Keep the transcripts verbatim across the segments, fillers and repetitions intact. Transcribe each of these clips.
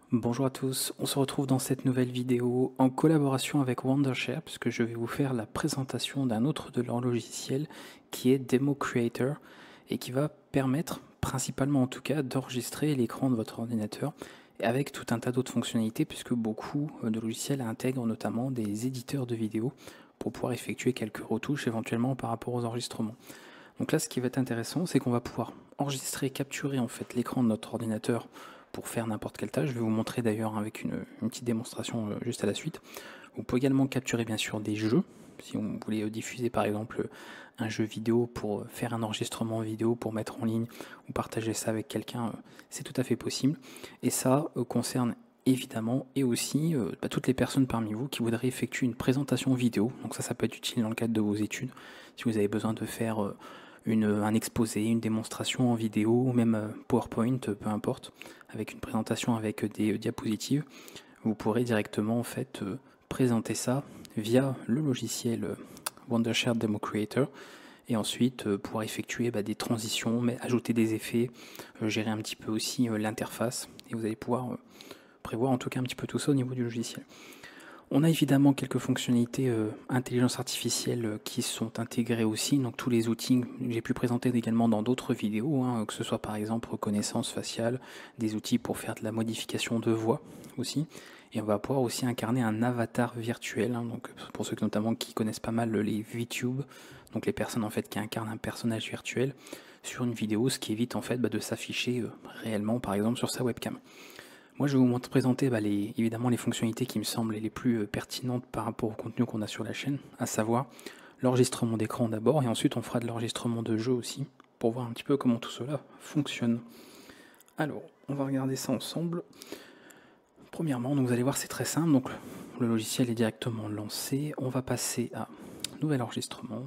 Bonjour à tous, on se retrouve dans cette nouvelle vidéo en collaboration avec Wondershare puisque je vais vous faire la présentation d'un autre de leurs logiciels qui est Demo Creator et qui va permettre, principalement en tout cas, d'enregistrer l'écran de votre ordinateur avec tout un tas d'autres fonctionnalités puisque beaucoup de logiciels intègrent notamment des éditeurs de vidéos pour pouvoir effectuer quelques retouches éventuellement par rapport aux enregistrements. Donc là, ce qui va être intéressant, c'est qu'on va pouvoir enregistrer, capturer en fait l'écran de notre ordinateur pour faire n'importe quelle tâche. Je vais vous montrer d'ailleurs avec une, une petite démonstration euh, juste à la suite. Vous pouvez également capturer bien sûr des jeux. Si vous voulez euh, diffuser par exemple un jeu vidéo pour faire un enregistrement vidéo pour mettre en ligne ou partager ça avec quelqu'un, euh, c'est tout à fait possible. Et ça euh, concerne évidemment et aussi euh, bah, toutes les personnes parmi vous qui voudraient effectuer une présentation vidéo. Donc ça, ça peut être utile dans le cadre de vos études. Si vous avez besoin de faire euh, une, un exposé, une démonstration en vidéo, ou même euh, PowerPoint, peu importe, avec une présentation avec des euh, diapositives, vous pourrez directement en fait euh, présenter ça via le logiciel euh, Wondershare Demo Creator et ensuite euh, pouvoir effectuer bah, des transitions, mais ajouter des effets, euh, gérer un petit peu aussi euh, l'interface et vous allez pouvoir euh, prévoir en tout cas un petit peu tout ça au niveau du logiciel. On a évidemment quelques fonctionnalités euh, intelligence artificielle euh, qui sont intégrées aussi, donc tous les outils que j'ai pu présenter également dans d'autres vidéos, hein, que ce soit par exemple reconnaissance faciale, des outils pour faire de la modification de voix aussi, et on va pouvoir aussi incarner un avatar virtuel, hein, donc pour ceux notamment qui connaissent pas mal les VTube, donc les personnes en fait qui incarnent un personnage virtuel sur une vidéo, ce qui évite en fait bah, de s'afficher euh, réellement par exemple sur sa webcam. Moi, je vais vous présenter bah, les, évidemment les fonctionnalités qui me semblent les plus euh, pertinentes par rapport au contenu qu'on a sur la chaîne, à savoir l'enregistrement d'écran d'abord, et ensuite on fera de l'enregistrement de jeu aussi, pour voir un petit peu comment tout cela fonctionne. Alors, on va regarder ça ensemble. Premièrement, donc vous allez voir, c'est très simple. Donc, le logiciel est directement lancé. On va passer à nouvel enregistrement.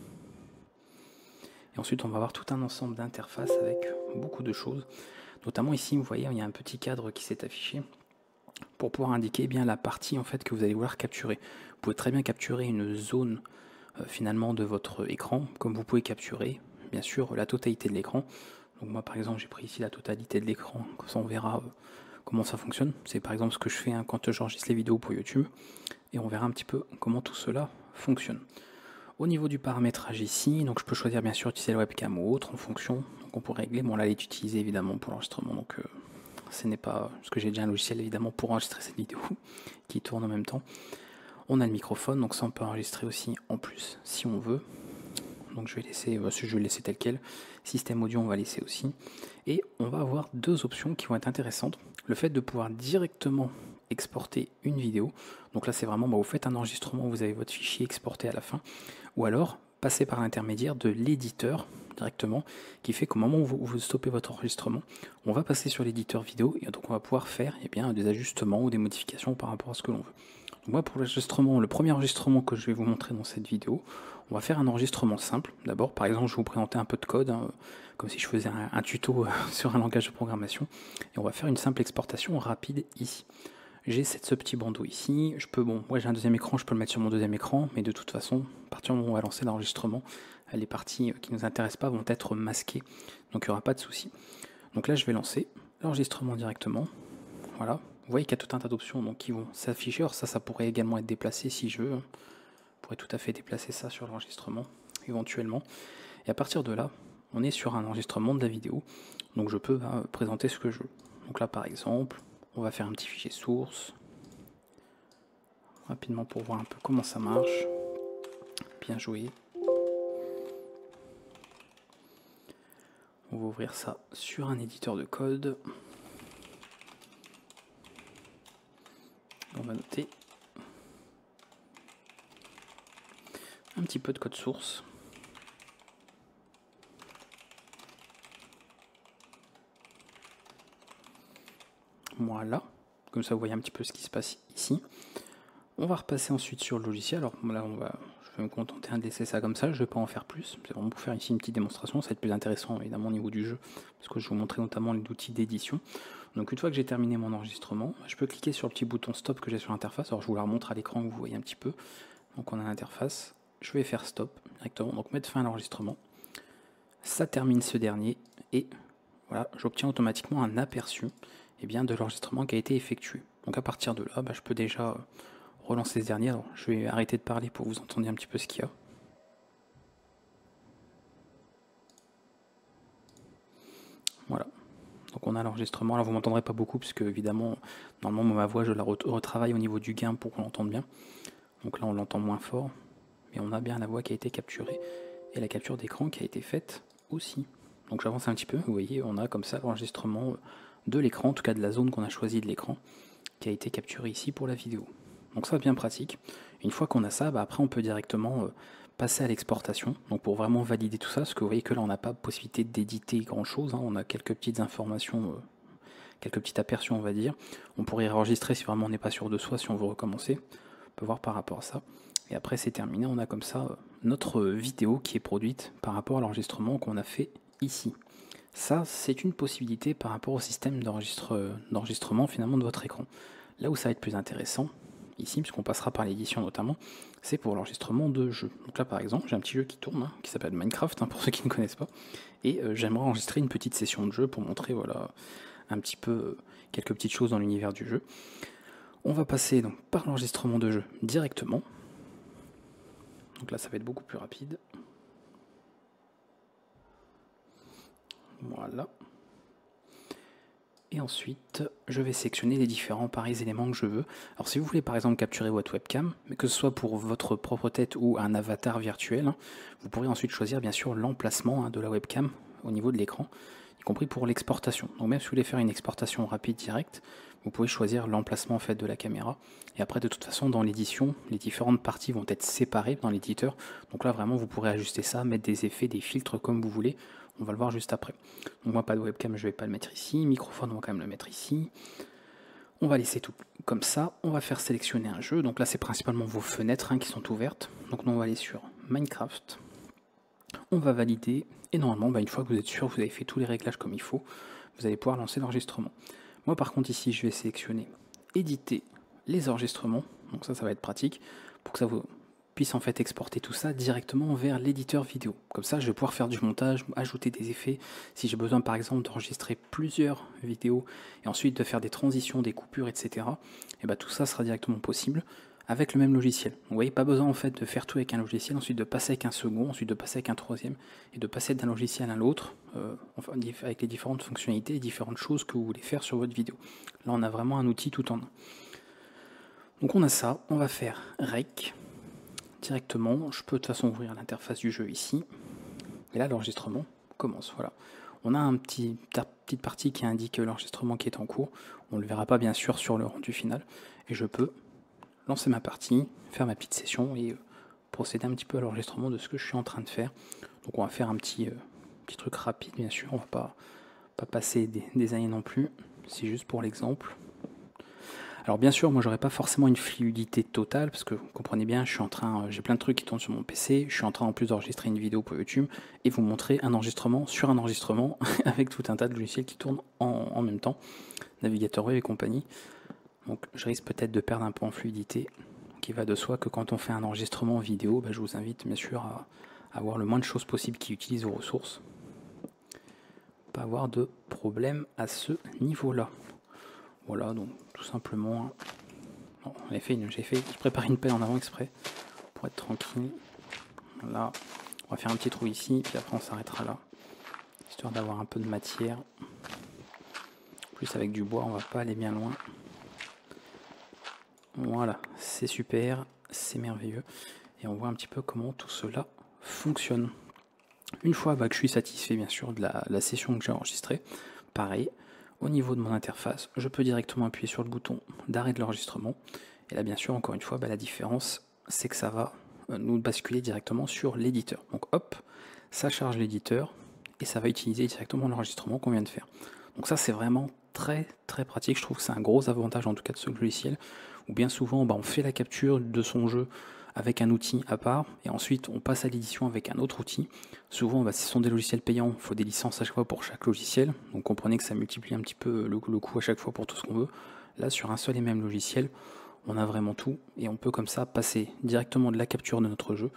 Et ensuite, on va avoir tout un ensemble d'interfaces avec beaucoup de choses. Notamment ici, vous voyez, il y a un petit cadre qui s'est affiché pour pouvoir indiquer bien la partie en fait que vous allez vouloir capturer. Vous pouvez très bien capturer une zone euh, finalement de votre écran, comme vous pouvez capturer bien sûr la totalité de l'écran. Donc moi par exemple j'ai pris ici la totalité de l'écran, comme ça on verra euh, comment ça fonctionne. C'est par exemple ce que je fais hein, quand j'enregistre les vidéos pour YouTube, et on verra un petit peu comment tout cela fonctionne. Au niveau du paramétrage ici, donc je peux choisir bien sûr d'utiliser la webcam ou autre en fonction. Donc on pourrait régler, bon là elle est utilisée évidemment pour l'enregistrement, donc euh, ce n'est pas, parce que j'ai déjà un logiciel évidemment pour enregistrer cette vidéo qui tourne en même temps. On a le microphone, donc ça on peut enregistrer aussi en plus si on veut. Donc je vais laisser, je vais le laisser tel quel. Système audio on va laisser aussi. Et on va avoir deux options qui vont être intéressantes. Le fait de pouvoir directement exporter une vidéo. Donc là c'est vraiment, bah, vous faites un enregistrement, vous avez votre fichier exporté à la fin. Ou alors passer par l'intermédiaire de l'éditeur directement, qui fait qu'au moment où vous, vous stoppez votre enregistrement, on va passer sur l'éditeur vidéo et donc on va pouvoir faire eh bien, des ajustements ou des modifications par rapport à ce que l'on veut. Donc moi pour l'enregistrement, le premier enregistrement que je vais vous montrer dans cette vidéo, on va faire un enregistrement simple. D'abord, par exemple, je vais vous présenter un peu de code, hein, comme si je faisais un, un tuto sur un langage de programmation, et on va faire une simple exportation rapide ici. J'ai ce petit bandeau ici, je peux, bon, moi j'ai un deuxième écran, je peux le mettre sur mon deuxième écran, mais de toute façon, à partir du moment où on va lancer l'enregistrement, les parties qui ne nous intéressent pas vont être masquées, donc il n'y aura pas de souci. Donc là je vais lancer l'enregistrement directement, voilà, vous voyez qu'il y a tout un tas d'options donc, qui vont s'afficher, alors ça, ça pourrait également être déplacé si je veux, je pourrais tout à fait déplacer ça sur l'enregistrement, éventuellement, et à partir de là, on est sur un enregistrement de la vidéo, donc je peux bah, présenter ce que je veux. Donc là par exemple, on va faire un petit fichier source, rapidement pour voir un peu comment ça marche. Bien joué. On va ouvrir ça sur un éditeur de code. On va noter un petit peu de code source. Voilà, comme ça vous voyez un petit peu ce qui se passe ici. On va repasser ensuite sur le logiciel. Alors là, on va, je vais me contenter de laisser ça comme ça, je ne vais pas en faire plus. C'est vraiment pour faire ici une petite démonstration, ça va être plus intéressant évidemment au niveau du jeu, parce que je vais vous montrer notamment les outils d'édition. Donc une fois que j'ai terminé mon enregistrement, je peux cliquer sur le petit bouton stop que j'ai sur l'interface. Alors je vous la remontre à l'écran, vous voyez un petit peu. Donc on a l'interface, je vais faire stop directement, donc mettre fin à l'enregistrement. Ça termine ce dernier, et voilà, j'obtiens automatiquement un aperçu. eh bien, de l'enregistrement qui a été effectué. Donc à partir de là, bah, je peux déjà relancer ce dernier. Alors, je vais arrêter de parler pour que vous entendiez un petit peu ce qu'il y a. Voilà. Donc on a l'enregistrement. Alors vous m'entendrez pas beaucoup puisque évidemment, normalement ma voix je la retravaille au niveau du gain pour qu'on l'entende bien. Donc là on l'entend moins fort, mais on a bien la voix qui a été capturée et la capture d'écran qui a été faite aussi. Donc j'avance un petit peu, vous voyez, on a comme ça l'enregistrement de l'écran, en tout cas de la zone qu'on a choisie de l'écran, qui a été capturée ici pour la vidéo. Donc ça bien pratique. Une fois qu'on a ça, bah après on peut directement euh, passer à l'exportation. Donc pour vraiment valider tout ça, parce que vous voyez que là on n'a pas possibilité d'éditer grand chose, hein, on a quelques petites informations, euh, quelques petits aperçus on va dire. On pourrait enregistrer si vraiment on n'est pas sûr de soi, si on veut recommencer. On peut voir par rapport à ça. Et après c'est terminé, on a comme ça euh, notre vidéo qui est produite par rapport à l'enregistrement qu'on a fait ici. Ça, c'est une possibilité par rapport au système d'enregistrement finalement de votre écran. Là où ça va être plus intéressant, ici, puisqu'on passera par l'édition notamment, c'est pour l'enregistrement de jeux. Donc là, par exemple, j'ai un petit jeu qui tourne, hein, qui s'appelle Minecraft, hein, pour ceux qui ne connaissent pas, et euh, j'aimerais enregistrer une petite session de jeu pour montrer, voilà, un petit peu euh, quelques petites choses dans l'univers du jeu. On va passer donc par l'enregistrement de jeu directement. Donc là, ça va être beaucoup plus rapide. Voilà. Et ensuite, je vais sélectionner les différents pareils éléments que je veux. Alors si vous voulez par exemple capturer votre webcam, mais que ce soit pour votre propre tête ou un avatar virtuel, hein, vous pourrez ensuite choisir bien sûr l'emplacement hein, de la webcam au niveau de l'écran, y compris pour l'exportation. Donc même si vous voulez faire une exportation rapide directe, vous pouvez choisir l'emplacement en fait de la caméra. Et après de toute façon dans l'édition, les différentes parties vont être séparées dans l'éditeur. Donc là vraiment vous pourrez ajuster ça, mettre des effets, des filtres comme vous voulez. On va le voir juste après. Donc moi pas de webcam, je vais pas le mettre ici. Microphone, on va quand même le mettre ici. On va laisser tout comme ça. On va faire sélectionner un jeu. Donc là c'est principalement vos fenêtres hein, qui sont ouvertes. Donc nous on va aller sur Minecraft. On va valider. Et normalement, bah, une fois que vous êtes sûr que vous avez fait tous les réglages comme il faut, vous allez pouvoir lancer l'enregistrement. Moi par contre ici je vais sélectionner éditer les enregistrements. Donc ça ça va être pratique pour que ça vous puisse en fait exporter tout ça directement vers l'éditeur vidéo. Comme ça je vais pouvoir faire du montage, ajouter des effets. Si j'ai besoin par exemple d'enregistrer plusieurs vidéos et ensuite de faire des transitions, des coupures, et cetera. Et bah tout ça sera directement possible avec le même logiciel. Vous voyez, pas besoin en fait de faire tout avec un logiciel, ensuite de passer avec un second, ensuite de passer avec un troisième, et de passer d'un logiciel à l'autre, euh, enfin, avec les différentes fonctionnalités et différentes choses que vous voulez faire sur votre vidéo. Là on a vraiment un outil tout en un. Donc on a ça, on va faire Rec directement. Je peux de toute façon ouvrir l'interface du jeu ici. Et là l'enregistrement commence. Voilà. On a une petit, petite partie qui indique l'enregistrement qui est en cours. On ne le verra pas bien sûr sur le rendu final. Et je peux lancer ma partie, faire ma petite session et euh, procéder un petit peu à l'enregistrement de ce que je suis en train de faire. Donc on va faire un petit, euh, petit truc rapide bien sûr. On va pas, pas passer des, des années non plus. C'est juste pour l'exemple. Alors bien sûr, moi j'aurais pas forcément une fluidité totale parce que vous comprenez bien, je suis en train, j'ai plein de trucs qui tournent sur mon P C, je suis en train en plus d'enregistrer une vidéo pour YouTube et vous montrer un enregistrement sur un enregistrement avec tout un tas de logiciels qui tournent en, en même temps, navigateur web et compagnie. Donc je risque peut-être de perdre un peu en fluidité, qui va de soi que quand on fait un enregistrement vidéo, bah, je vous invite bien sûr à, à avoir le moins de choses possibles qui utilisent vos ressources. Pas avoir de problème à ce niveau-là. Voilà, donc tout simplement, bon, j'ai fait, une, fait, je prépare une pelle en avant exprès pour être tranquille. Là, on va faire un petit trou ici, puis après on s'arrêtera là, histoire d'avoir un peu de matière. En plus avec du bois, on va pas aller bien loin. Voilà, c'est super, c'est merveilleux. Et on voit un petit peu comment tout cela fonctionne. Une fois bah, que je suis satisfait bien sûr de la, la session que j'ai enregistrée, pareil. Au niveau de mon interface, je peux directement appuyer sur le bouton d'arrêt de l'enregistrement. Et là, bien sûr, encore une fois, bah, la différence, c'est que ça va nous basculer directement sur l'éditeur. Donc hop, ça charge l'éditeur et ça va utiliser directement l'enregistrement qu'on vient de faire. Donc ça, c'est vraiment très très pratique. Je trouve que c'est un gros avantage en tout cas de ce logiciel, où bien souvent, bah, on fait la capture de son jeu avec un outil à part, et ensuite on passe à l'édition avec un autre outil. Souvent, bah, si ce sont des logiciels payants, il faut des licences à chaque fois pour chaque logiciel, donc comprenez que ça multiplie un petit peu le, le coût à chaque fois pour tout ce qu'on veut. Là, sur un seul et même logiciel, on a vraiment tout, et on peut comme ça passer directement de la capture de notre jeu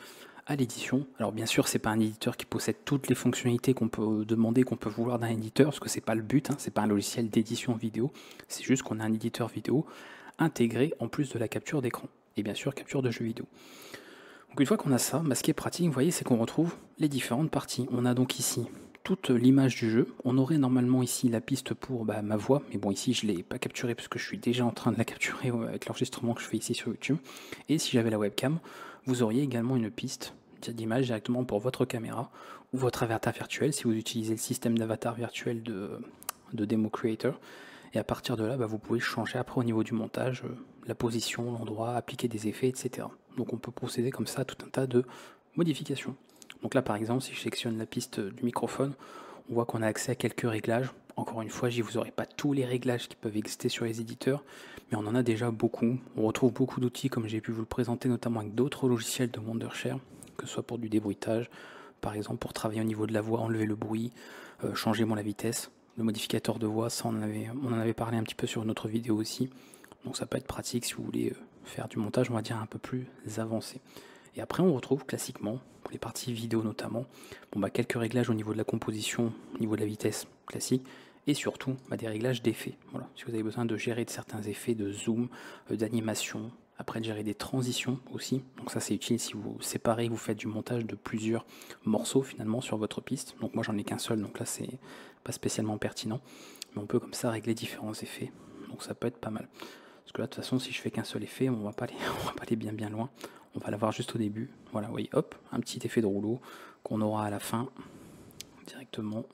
à l'édition. Alors bien sûr, c'est pas un éditeur qui possède toutes les fonctionnalités qu'on peut demander, qu'on peut vouloir d'un éditeur, parce que c'est pas le but, hein, c'est pas un logiciel d'édition vidéo, c'est juste qu'on a un éditeur vidéo intégré en plus de la capture d'écran, et bien sûr capture de jeux vidéo. Donc une fois qu'on a ça, bah, ce qui est pratique, vous voyez, c'est qu'on retrouve les différentes parties. On a donc ici toute l'image du jeu. On aurait normalement ici la piste pour bah, ma voix, mais bon ici je ne l'ai pas capturée parce que je suis déjà en train de la capturer avec l'enregistrement que je fais ici sur YouTube. Et si j'avais la webcam, vous auriez également une piste d'image directement pour votre caméra ou votre avatar virtuel si vous utilisez le système d'avatar virtuel de, de Demo Creator. Et à partir de là, bah, vous pouvez changer après au niveau du montage, euh, la position, l'endroit, appliquer des effets, et cetera. Donc on peut procéder comme ça à tout un tas de modifications. Donc là par exemple, si je sélectionne la piste du microphone, on voit qu'on a accès à quelques réglages. Encore une fois, je dis, vous n'aurez pas tous les réglages qui peuvent exister sur les éditeurs, mais on en a déjà beaucoup. On retrouve beaucoup d'outils comme j'ai pu vous le présenter, notamment avec d'autres logiciels de Wondershare, que ce soit pour du débruitage, par exemple pour travailler au niveau de la voix, enlever le bruit, euh, changer moi la vitesse. Le modificateur de voix, ça on en, avait, on en avait parlé un petit peu sur une autre vidéo aussi. Donc ça peut être pratique si vous voulez faire du montage, on va dire, un peu plus avancé. Et après on retrouve classiquement, pour les parties vidéo notamment, bon, bah, quelques réglages au niveau de la composition, au niveau de la vitesse classique, et surtout bah, des réglages d'effets. Voilà. Si vous avez besoin de gérer de certains effets de zoom, euh, d'animation, après de gérer des transitions aussi, donc ça c'est utile si vous séparez, vous faites du montage de plusieurs morceaux finalement sur votre piste. Donc moi j'en ai qu'un seul, donc là c'est pas spécialement pertinent, mais on peut comme ça régler différents effets, donc ça peut être pas mal. Parce que là de toute façon si je fais qu'un seul effet, on va pas aller, on va pas aller bien bien loin, on va l'avoir juste au début. Voilà, oui, hop, un petit effet de rouleau qu'on aura à la fin directement.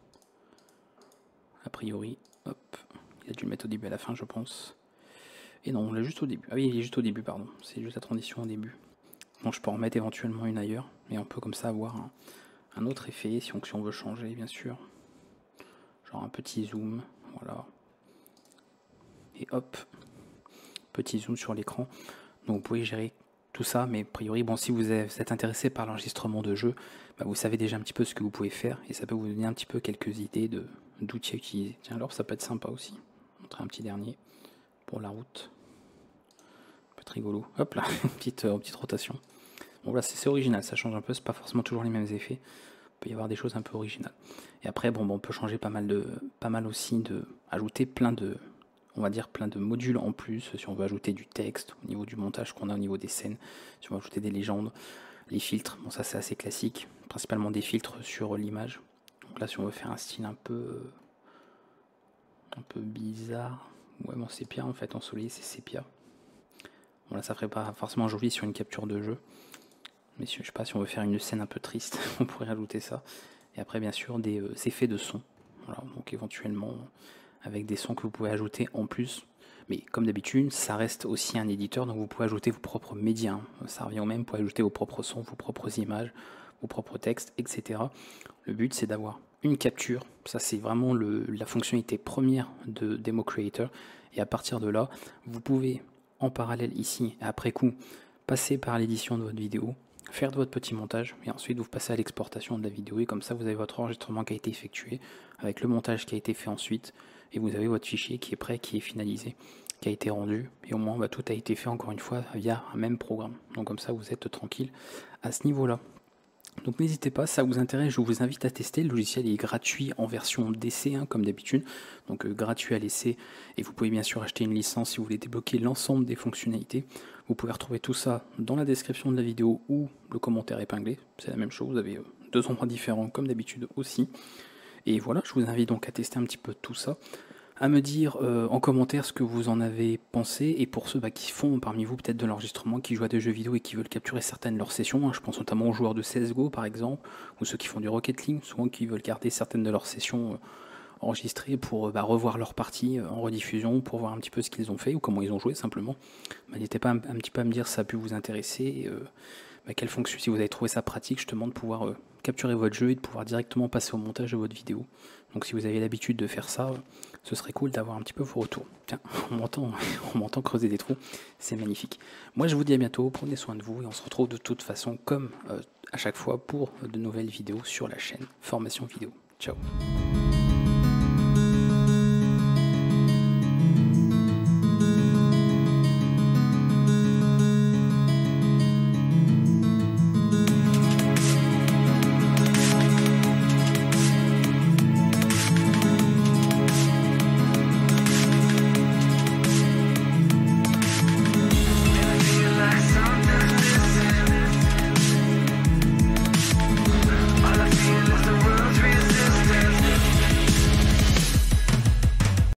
A priori, hop, il a dû le mettre au début à la fin je pense. Et non, on l'a juste au début. Ah oui, il est juste au début, pardon. C'est juste la transition au début. Bon, je peux en mettre éventuellement une ailleurs, mais on peut comme ça avoir un, un autre effet si on, si on veut changer, bien sûr. Genre un petit zoom, voilà. Et hop, petit zoom sur l'écran. Donc vous pouvez gérer tout ça, mais a priori, bon, si vous êtes intéressé par l'enregistrement de jeu, bah, vous savez déjà un petit peu ce que vous pouvez faire, et ça peut vous donner un petit peu quelques idées d'outils à utiliser. Tiens, alors ça peut être sympa aussi. Montrer un petit dernier pour la route. Rigolo, hop là, une petite, euh, petite rotation. Bon là c'est original, ça change un peu, c'est pas forcément toujours les mêmes effets, il peut y avoir des choses un peu originales. Et après bon, bon on peut changer pas mal de, pas mal aussi de, ajouter plein de, on va dire plein de modules en plus, si on veut ajouter du texte au niveau du montage qu'on a au niveau des scènes, si on veut ajouter des légendes, les filtres, bon ça c'est assez classique, principalement des filtres sur l'image. Donc là si on veut faire un style un peu, un peu bizarre, ouais bon sépia en fait, ensoleillé c'est sépia. Bon là ça ferait pas forcément joli sur une capture de jeu, mais si, je sais pas, si on veut faire une scène un peu triste, on pourrait rajouter ça. Et après bien sûr des euh, effets de son, voilà, donc éventuellement avec des sons que vous pouvez ajouter en plus. Mais comme d'habitude, ça reste aussi un éditeur, donc vous pouvez ajouter vos propres médias, hein. Ça revient au même, vous pouvez ajouter vos propres sons, vos propres images, vos propres textes, et cetera. Le but c'est d'avoir une capture, ça c'est vraiment le, la fonctionnalité première de Demo Creator, et à partir de là, vous pouvez en parallèle ici, après coup, passer par l'édition de votre vidéo, faire de votre petit montage, et ensuite vous passez à l'exportation de la vidéo, et comme ça vous avez votre enregistrement qui a été effectué, avec le montage qui a été fait ensuite, et vous avez votre fichier qui est prêt, qui est finalisé, qui a été rendu, et au moins bah, tout a été fait encore une fois via un même programme. Donc comme ça vous êtes tranquille à ce niveau-là. Donc n'hésitez pas, si ça vous intéresse, je vous invite à tester. Le logiciel est gratuit en version d'essai, hein, comme d'habitude, donc euh, gratuit à l'essai, et vous pouvez bien sûr acheter une licence si vous voulez débloquer l'ensemble des fonctionnalités. Vous pouvez retrouver tout ça dans la description de la vidéo ou le commentaire épinglé, c'est la même chose, vous avez euh, deux endroits différents comme d'habitude aussi. Et voilà, je vous invite donc à tester un petit peu tout ça, à me dire euh, en commentaire ce que vous en avez pensé, et pour ceux bah, qui font parmi vous peut-être de l'enregistrement, qui jouent à des jeux vidéo et qui veulent capturer certaines de leurs sessions, hein, je pense notamment aux joueurs de C S G O par exemple, ou ceux qui font du Rocket League, souvent qui veulent garder certaines de leurs sessions euh, enregistrées pour euh, bah, revoir leur partie euh, en rediffusion, pour voir un petit peu ce qu'ils ont fait, ou comment ils ont joué simplement. Bah, n'hésitez pas un, un petit peu à me dire si ça a pu vous intéresser, et, euh, bah, quelle fonction, si vous avez trouvé ça pratique, justement de pouvoir euh, capturer votre jeu et de pouvoir directement passer au montage de votre vidéo. Donc si vous avez l'habitude de faire ça, ce serait cool d'avoir un petit peu vos retours. Tiens, on m'entend, on m'entend creuser des trous, c'est magnifique. Moi je vous dis à bientôt, prenez soin de vous, et on se retrouve de toute façon comme euh, à chaque fois pour de nouvelles vidéos sur la chaîne Formation Vidéo. Ciao.